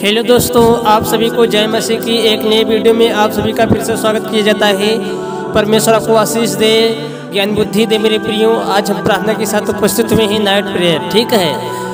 Hello दोस्तों, आप सभी को जय मसीह की एक नई वीडियो में आप सभी का फिर से स्वागत किया जाता है। परमेश्वर आपको आशीष दे, ज्ञान बुद्धि दे मेरे प्रियो। आज हम प्रार्थना के साथ उपस्थित हुए हैं नाइट प्रेयर। ठीक है,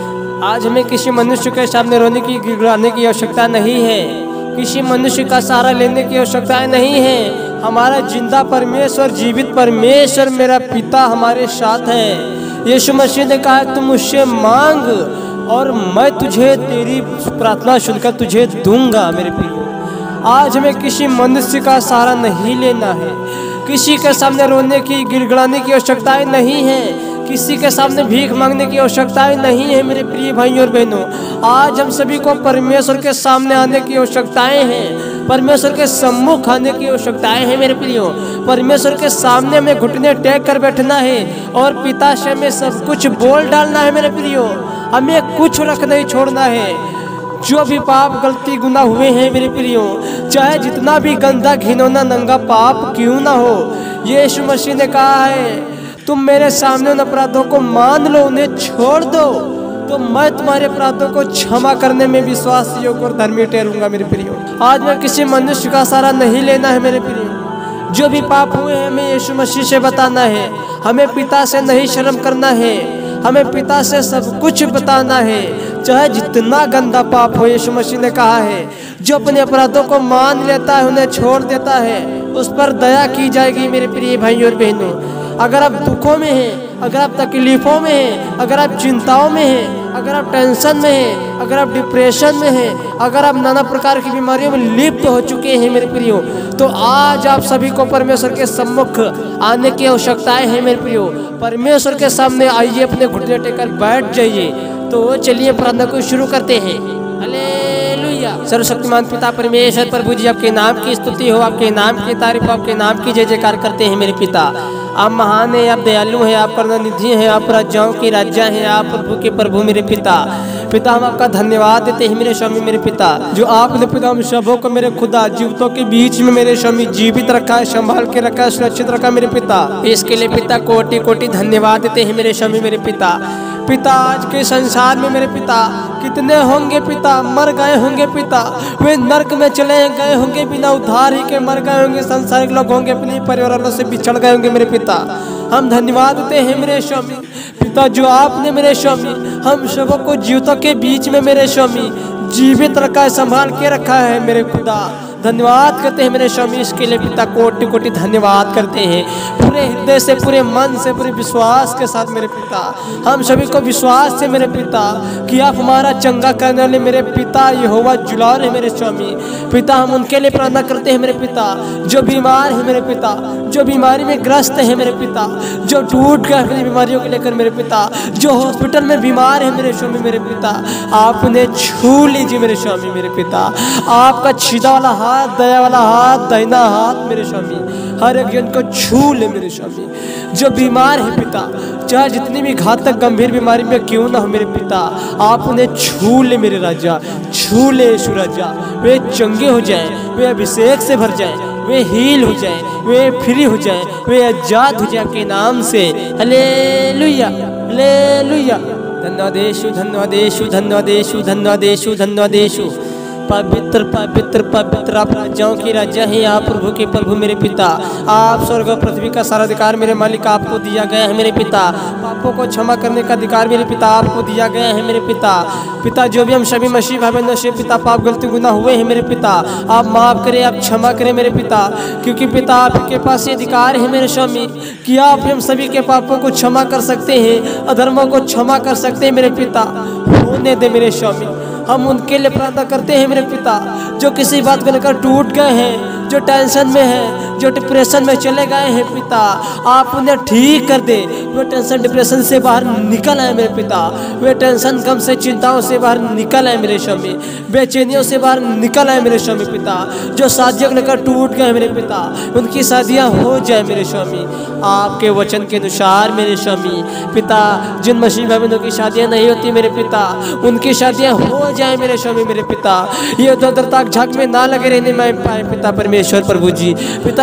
आज हमें किसी मनुष्य के सामने रोने की गिड़गिड़ाने की आवश्यकता नहीं है, किसी मनुष्य का सहारा लेने की आवश्यकता नहीं है। हमारा जिंदा परमेश्वर, जीवित परमेश्वर मेरा पिता हमारे साथ है। यीशु मसीह ने कहा तुम मुझसे मांग और मैं तुझे तेरी प्रार्थना सुनकर तुझे दूंगा। मेरे प्रियो, आज हमें किसी मनुष्य का सहारा नहीं लेना है, किसी के सामने रोने की गिड़गिड़ाने की आवश्यकताएं नहीं है, किसी के सामने भीख मांगने की आवश्यकताएं नहीं है। मेरे प्रिय भाइयों और बहनों, आज हम सभी को परमेश्वर के सामने आने की आवश्यकताएं हैं, परमेश्वर के सम्मुख आने की आवश्यकताएं हैं। मेरे प्रियो, परमेश्वर के सामने हमें घुटने टेक कर बैठना है और पिता से हमें सब कुछ बोल डालना है। मेरे प्रियो, हमें कुछ रख नहीं छोड़ना है। जो भी पाप गलती गुनाह हुए हैं मेरे प्रियो, चाहे जितना भी गंदा घिनौना नंगा पाप क्यों ना हो, यीशु मसीह ने कहा है तुम मेरे सामने उन अपराधों को मान लो, उन्हें छोड़ दो तो मैं तुम्हारे अपराधों को क्षमा करने में विश्वास योग्य और धर्मी ठहरूंगा। मेरे प्रियो, आज मैं किसी मनुष्य का सहारा नहीं लेना है। मेरे प्रियो, जो भी पाप हुए हैं हमें यीशु मसीह से बताना है, हमें पिता से नहीं शर्म करना है, हमें पिता से सब कुछ बताना है, चाहे जितना गंदा पाप हो। यीशु मसीह ने कहा है जो अपने अपराधों को मान लेता है, उन्हें छोड़ देता है, उस पर दया की जाएगी। मेरे प्रिय भाइयों और बहनों, अगर आप दुखों में हैं, अगर आप तकलीफ़ों में हैं, अगर आप चिंताओं में हैं, अगर आप टेंशन में हैं, अगर आप डिप्रेशन में हैं, अगर आप नाना प्रकार की बीमारियों में लिप्त हो चुके हैं मेरे प्रियो, तो आज आप सभी को परमेश्वर के सम्मुख आने की आवश्यकताएं हैं। मेरे प्रियो, परमेश्वर के सामने आइए, अपने घुटने टेककर बैठ जाइए। तो चलिए प्रार्थना को शुरू करते हैं। हालेलुया। सर्वशक्तिमान पिता परमेश्वर प्रभु जी, आपके नाम की स्तुति हो, आपके नाम की तारीफ हो, आपके नाम की जय जयकार करते हैं। मेरे पिता, आप महान हैं, आप दयालु हैं, आप करुणानिधि हैं, आप राजाओं की राजा हैं, आप प्रभु के प्रभु। मेरे पिता, हम आपका धन्यवाद देते हैं मेरे स्वामी, मेरे पिता, जो आपने पिता हम सबों को मेरे खुदा जीवितों के बीच में मेरे स्वामी जीवित रखा है, संभाल के रखा है, सुरक्षित रखा। मेरे पिता, इसके लिए पिता कोटि कोटि धन्यवाद देते हैं मेरे स्वामी, मेरे पिता। आज के संसार में मेरे पिता कितने होंगे पिता, मर गए होंगे पिता, वे नरक में चले गए होंगे, बिना उद्धार ही के मर गए होंगे, संसारिक लोग होंगे, अपने परिवार वालों से बिछड़ गए होंगे। मेरे पिता, हम धन्यवाद देते हैं मेरे स्वामी पिता, जो आपने मेरे स्वामी हम सबों को जीवितों के बीच में मेरे स्वामी जीवित रखा है, संभाल के रखा है। मेरे खुदा, धन्यवाद करते हैं मेरे स्वामी, इसके लिए पिता कोटि कोटि धन्यवाद करते हैं, पूरे हृदय से, पूरे मन से, पूरे विश्वास के साथ। मेरे पिता, हम सभी को विश्वास से मेरे पिता कि आप हमारा चंगा करने वाले मेरे पिता यहोवा जुलार है। मेरे स्वामी पिता, हम उनके लिए प्रार्थना करते हैं मेरे पिता, जो बीमार है मेरे पिता, जो बीमारी में ग्रस्त है मेरे पिता, जो टूट गए अपनी बीमारियों को लेकर मेरे पिता, जो हॉस्पिटल में बीमार है मेरे स्वामी, मेरे पिता, आप उन्हें छू लीजिए मेरे स्वामी, मेरे पिता। आपका छीदा वाला हाथ, दया वाला हाथ, दाहिना हाथ मेरे स्वामी हर एक जन को छू ले मेरे स्वामी। जो बीमार है पिता, चाहे जितनी भी घातक गंभीर बीमारी में क्यों ना हो मेरे पिता, आप उन्हें छू ले मेरे राजा, छू ले यीशु राजा। वे चंगे हो जाएं, वे अभिषेक से भर जाएं, वे हील हो जाएं, वे फ्री हो जाएं, वे आजाद हो जाएं के नाम से। Hallelujah, hallelujah. धन्यवाद यीशु, धन्यवाद यीशु, धन्यवाद यीशु, धन्यवाद यीशु, धन्यवाद यीशु। पवित्र पवित्र पवित्र आप राजाओं की राजा हैं, आप प्रभु के प्रभु। मेरे पिता, आप स्वर्ग और पृथ्वी का सारा अधिकार मेरे मालिक आपको दिया गया है। मेरे पिता, पापों को क्षमा करने का अधिकार मेरे पिता आपको दिया गया है। मेरे पिता, जो भी हम सभी मसीह भाई बहनों से पिता पाप गलती गुनाह हुए हैं मेरे पिता, आप माफ़ करें, आप क्षमा करें मेरे पिता, क्योंकि पिता आपके पास ये अधिकार है मेरे स्वामी कि आप हम सभी के पापों को क्षमा कर सकते हैं, अधर्मों को क्षमा कर सकते हैं। मेरे पिता, होने दे मेरे स्वामी, हम उनके लिए प्रार्थना करते हैं मेरे पिता, जो किसी बात को लेकर टूट गए हैं, जो टेंशन में है, जो डिप्रेशन में चले गए हैं पिता, आप उन्हें ठीक कर दे। वे टेंशन डिप्रेशन से बाहर निकल आए मेरे पिता, वे टेंशन गम से चिंताओं से बाहर निकल आए मेरे स्वामी, बेचैनियों से बाहर निकल आए मेरे स्वामी पिता। जो शादियों को लेकर टूट गए मेरे पिता, उनकी शादियाँ हो जाए मेरे स्वामी, आपके वचन के अनुसार मेरे स्वामी पिता। जिन मसीह भाई बहनों की शादियाँ नहीं होती मेरे पिता, उनकी शादियाँ हो जाए मेरे स्वामी, मेरे पिता। ये उधर तक झाक में ना लगे रहने में पाए पिता परमेश्वर प्रभु जी। पिता,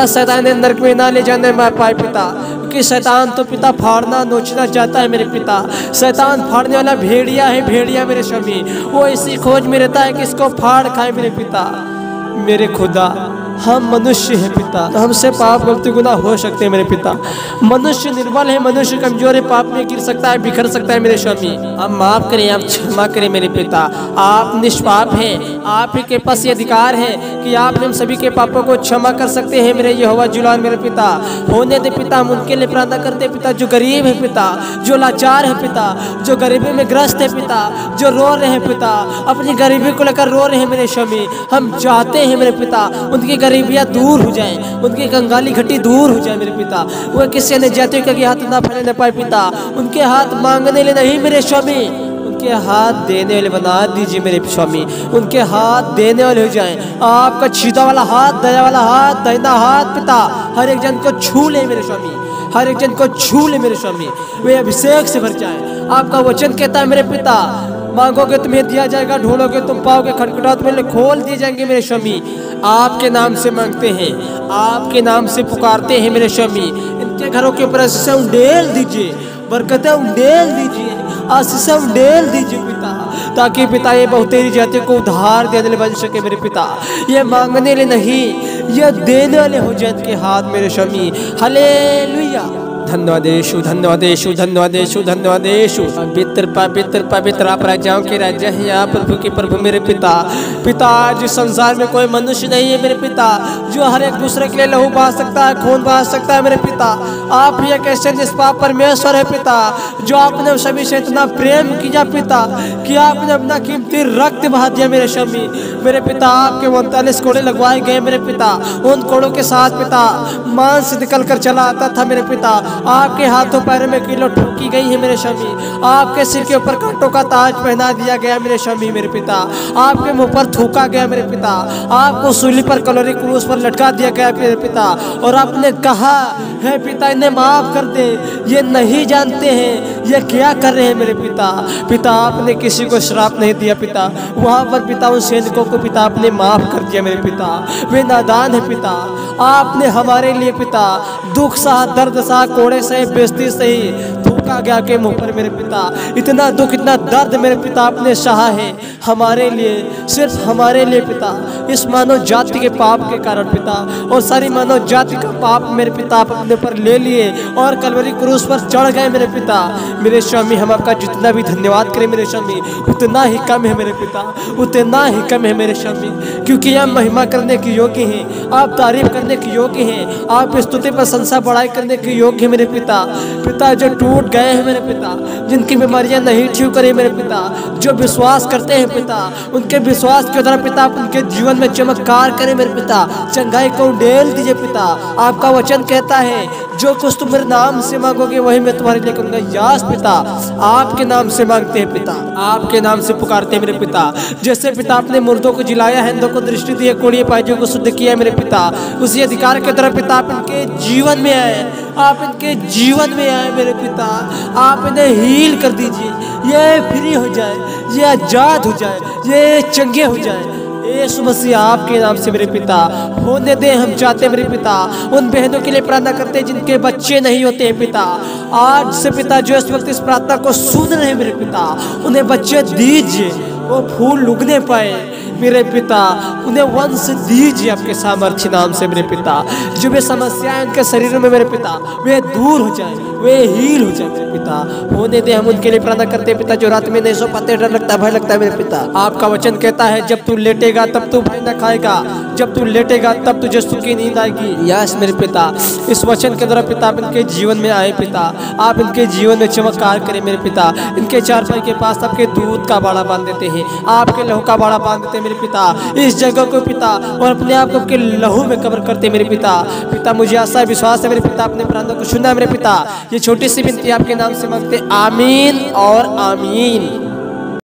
शैतान नरक में ना ले जाने पाए पिता, क्योंकि शैतान तो पिता फाड़ना नोचना चाहता है मेरे पिता। शैतान फाड़ने वाला भेड़िया है, भेड़िया मेरे स्वामी, वो इसी खोज में रहता है कि इसको फाड़ खाए मेरे पिता। मेरे खुदा हम मनुष्य हैं पिता, हमसे पाप गलती गुनाह हो सकते हैं मेरे पिता। मनुष्य निर्बल है, मनुष्य कमजोर है, पाप में गिर सकता है, बिखर सकता है मेरे स्वामी। आप माफ करें, आप क्षमा करें मेरे पिता। आप निष्पाप हैं, आप ही के पास ये अधिकार है कि आप हम सभी के पापों को क्षमा कर सकते हैं मेरे यहोवा जुलान मेरे पिता। होने दे पिता, हम उनके लिए प्रार्थना करते पिता जो गरीब है पिता, जो लाचार है पिता, जो गरीबी में ग्रस्त है पिता, जो रो रहे हैं पिता, अपनी गरीबी को लेकर रो रहे हैं मेरे स्वामी। हम चाहते हैं मेरे पिता उनकी गरीबियाँ दूर हो जाएं, उनकी कंगाली घटी दूर हो जाए मेरे पिता। वो किसी अन्य जातियों के हाथ ना फैलने पाए पिता, उनके हाथ मांगने ले नहीं मेरे स्वामी, उनके हाथ देने वाले बना दीजिए मेरे स्वामी। उनके हाथ देने वाले हो जाएं, आपका छीदा वाला हाथ, दया वाला हाथ, दाहिना हाथ पिता हर एक जन को छू ले मेरे स्वामी, हर एक जन को छू ले मेरे स्वामी। वे अभिषेक से भर जाए। आपका वचन कहता है मेरे पिता, मांगोगे तुम्हें दिया जाएगा, ढूंढोगे तुम पाओगे, खटखटाओ तुम्हें खोल दिए जाएंगे मेरे स्वामी। आपके नाम से मांगते हैं, आपके नाम से पुकारते हैं मेरे स्वामी। इनके घरों के ऊपर आशीष उंडेल दीजिए, बरकतें उंडेल दीजिए, आशीष उंडेल दीजिए पिता, ताकि पिता ये बहुतेरी जातियों को उद्धार देने बन सके मेरे पिता। ये मांगने ले नहीं, ये देने वाले हो जाए इनके हाथ मेरे स्वामी। हालेलुया। धन्यवाद यीशु, धन्यवाद यीशु, धन्यवाद यीशु, धन्यवाद यीशु। पवित्र पवित्र पवित्र आप राजाओं के राजा हैं, आप प्रभु के प्रभु मेरे पिता। पिता जिस संसार में कोई मनुष्य नहीं है मेरे पिता जो हर एक दूसरे के लिए लहू बहा सकता है, खून बहा सकता है मेरे पिता। आप ही एक ऐसे निष्पाप परमेश्वर है पिता, जो आपने सभी से इतना प्रेम किया पिता कि आपने अपना कीमती रक्त बहा दिया मेरे स्वामी। मेरे पिता आपके 39 कोड़े लगवाए गए मेरे पिता, उन कोड़ों के साथ पिता मांस निकल कर चला आता था मेरे पिता। आपके हाथों पैरों में कीलों ठोकी गई है मेरे स्वामी, आपके सिर के ऊपर कांटों का ताज पहना दिया गया मेरे स्वामी मेरे पिता, आपके मुंह पर थूका गया मेरे पिता, आपको सूली पर कलोरी क्रूस पर लटका दिया गया मेरे पिता। और आपने कहा है पिता इन्हें माफ कर दे, ये नहीं जानते हैं ये क्या कर रहे हैं मेरे पिता। पिता आपने किसी को श्राप नहीं दिया पिता, वहाँ पर पिता उन सैनिकों को पिता आपने माफ कर दिया मेरे पिता। वे नादान है पिता, आपने हमारे लिए पिता दुख सहा, दर्द सहा, कोड़े सही, बेइज्जती सही, थूका गया के मुंह पर मेरे पिता। इतना दुख इतना दर्द मेरे पिता आपने सहा है हमारे लिए, सिर्फ हमारे लिए पिता, इस मानव जाति के पाप के कारण पिता। और सारी मानव जाति का पाप मेरे पिता आप अपने पर ले लिए और कलवरी क्रूस पर चढ़ गए मेरे पिता। मेरे स्वामी हम आपका जितना भी धन्यवाद करें मेरे स्वामी उतना ही कम है मेरे पिता, उतना ही कम है मेरे स्वामी, क्योंकि आप महिमा करने के योग्य हैं, आप तारीफ करने के योग्य हैं, आप स्तुति प्रशंसा बढ़ाई करने के योग्य हैं मेरे पिता। पिता जो टूट गए हैं मेरे पिता, जिनकी बीमारियां नहीं ठीक करे मेरे पिता, जो विश्वास करते हैं पिता, उनके विश्वास के द्वारा पिता आप उनके जीवन में चमत्कार करें मेरे पिता, चंगाई को उंडेल दीजिए पिता। आपका वचन कहता है जो कुछ तुम मेरे नाम से मांगोगे वही मैं तुम्हारे लिए करूंगा। यास पिता आपके नाम से मांगते हैं पिता, आपके नाम से पुकारते हैं मेरे पिता। जैसे पिता आपने मुर्दों को जिलाया है, अंधों को दृष्टि दी है, कोढ़िए पाइयों को शुद्ध किया है मेरे पिता, उसी अधिकार के द्वारा पिता आप इनके जीवन में आए, आप इनके जीवन में आए मेरे पिता। आप इन्हें हील कर दीजिए, ये फ्री हो जाए, ये आजाद हो जाए, ये चंगे हो जाए यीशु मसीह आपके नाम से मेरे पिता। होने दे हम चाहते हैं मेरे पिता, उन बहनों के लिए प्रार्थना करते हैं जिनके बच्चे नहीं होते हैं पिता। आज से पिता जो इस वक्त इस प्रार्थना को सुन रहे हैं मेरे पिता, उन्हें बच्चे दीजिए, वो फूल उगने पाए मेरे पिता, उन्हें वंश दीजिए आपके सामर्थ्य नाम से मेरे पिता। जो भी समस्याएं उनके शरीर में मेरे पिता वे दूर हो जाए, वे हील हो जाए मेरे पिता। होने दे हम उनके लिए प्रार्थना करते हैं पिता जो रात में नहीं सो पाते, डर लगता है, भय लगता है मेरे पिता। आपका वचन कहता है जब तू लेटेगा तब तू भय न खाएगा, जब तू लेटेगा तब तुझे सुख की नींद आएगी। यस मेरे पिता, इस वचन के द्वारा पिता आप इनके जीवन में आए पिता, आप इनके जीवन में चमत्कार करें मेरे पिता। इनके चारपाई के पास आपके दूध का बाड़ा बांध देते हैं, आपके लहू का बाड़ा बांध देते हैं मेरे पिता, इस जगह को पिता, और अपने आप को आपके लहू में कवर करते मेरे पिता। पिता मुझे आशा विश्वास है मेरे पिता अपने प्रार्थना को सुना मेरे पिता। ये छोटी सी विनती आपके नाम से मांगते, आमीन और आमीन।